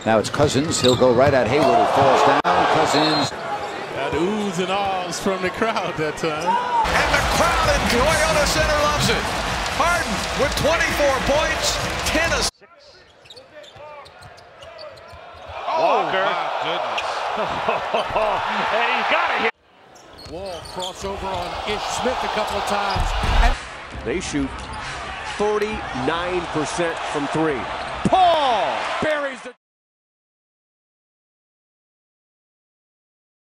Now it's Cousins. He'll go right at Hayward, who falls down. Cousins. That oohs and ahs from the crowd that time. And the crowd in Toyota Center loves it. Harden with 24 points, 10 assists. Walker. My goodness. And he's got it. Wall crossover on Ish Smith a couple of times. And they shoot 39% from three.